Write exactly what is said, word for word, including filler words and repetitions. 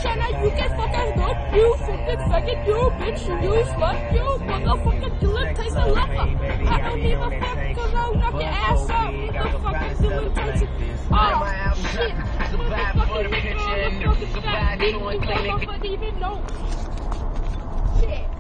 Shanna, you can fucking go. You fucking faggot, you bitch, you slut, you motherfucking Dylan Tyson lover. I don't give a fuck because I'll knock your ass out, motherfucking Dylan Tyson. Oh, shit. Motherfucking nigga on the fucking fat dick, you motherfucking even know. Shit.